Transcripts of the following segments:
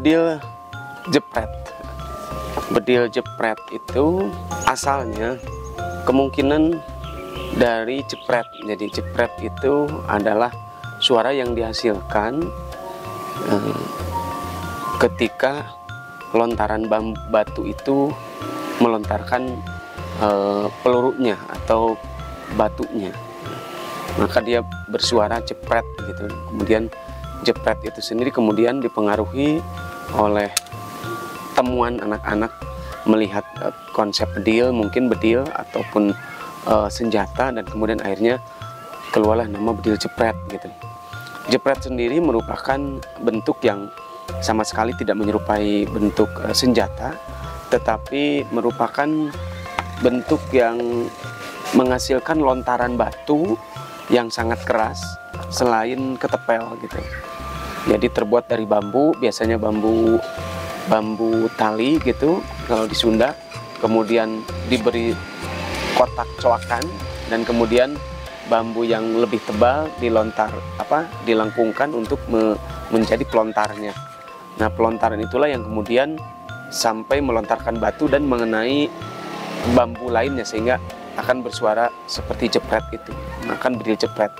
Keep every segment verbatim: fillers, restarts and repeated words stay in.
Bedil jepret. Bedil jepret itu asalnya kemungkinan dari jepret. Jadi jepret itu adalah suara yang dihasilkan eh, ketika lontaran batu itu melontarkan eh, pelurunya atau batunya, maka dia bersuara jepret gitu. Kemudian jepret itu sendiri kemudian dipengaruhi oleh temuan anak-anak melihat uh, konsep bedil, mungkin bedil ataupun uh, senjata, dan kemudian akhirnya keluarlah nama bedil jepret gitu. Jepret sendiri merupakan bentuk yang sama sekali tidak menyerupai bentuk uh, senjata, tetapi merupakan bentuk yang menghasilkan lontaran batu yang sangat keras selain ketepel gitu. Jadi terbuat dari bambu, biasanya bambu bambu tali gitu kalau di Sunda, kemudian diberi kotak coakan, dan kemudian bambu yang lebih tebal dilontar apa dilengkungkan untuk me, menjadi pelontarnya. Nah, pelontaran itulah yang kemudian sampai melontarkan batu dan mengenai bambu lainnya sehingga akan bersuara seperti jepret itu, akan bedil jepret.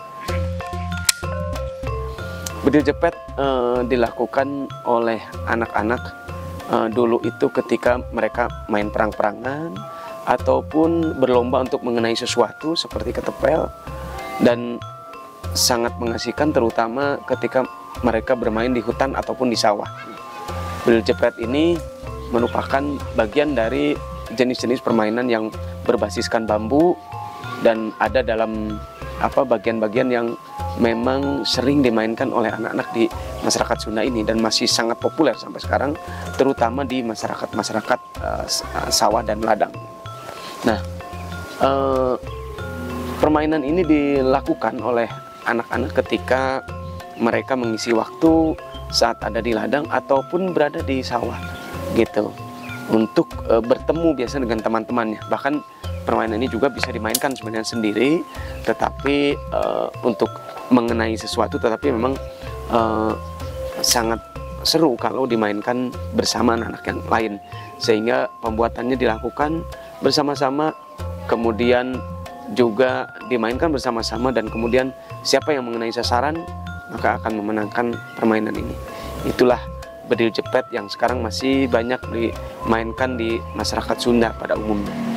Bedil jepret eh, dilakukan oleh anak-anak Uh, dulu itu ketika mereka main perang-perangan ataupun berlomba untuk mengenai sesuatu seperti ketepel, dan sangat mengasihkan terutama ketika mereka bermain di hutan ataupun di sawah. Bedil jepret ini merupakan bagian dari jenis-jenis permainan yang berbasiskan bambu dan ada dalam apa bagian-bagian yang memang sering dimainkan oleh anak-anak di masyarakat Sunda ini dan masih sangat populer sampai sekarang, terutama di masyarakat-masyarakat uh, sawah dan ladang. Nah, uh, permainan ini dilakukan oleh anak-anak ketika mereka mengisi waktu saat ada di ladang ataupun berada di sawah gitu, untuk uh, bertemu biasa dengan teman-temannya. Bahkan permainan ini juga bisa dimainkan sebenarnya sendiri, tetapi uh, untuk mengenai sesuatu, tetapi memang uh, sangat seru kalau dimainkan bersama anak-anak yang lain, sehingga pembuatannya dilakukan bersama-sama, kemudian juga dimainkan bersama-sama, dan kemudian siapa yang mengenai sasaran maka akan memenangkan permainan ini. Itulah bedil jepret yang sekarang masih banyak dimainkan di masyarakat Sunda pada umumnya.